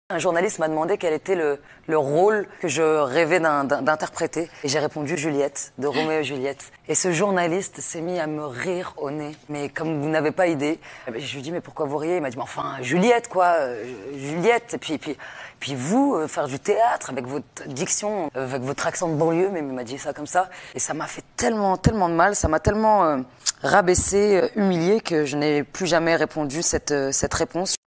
Un journaliste m'a demandé quel était le rôle que je rêvais d'interpréter. Et j'ai répondu Juliette, de Roméo et Juliette. Et ce journaliste s'est mis à me rire au nez. Mais comme vous n'avez pas idée, je lui ai dit, mais pourquoi vous riez? Il m'a dit, mais enfin, Juliette, quoi, Juliette. Et puis vous, faire du théâtre avec votre diction, avec votre accent de banlieue, mais il m'a dit ça comme ça. Et ça m'a fait tellement de mal, ça m'a tellement rabaissé, humilié, que je n'ai plus jamais répondu cette réponse.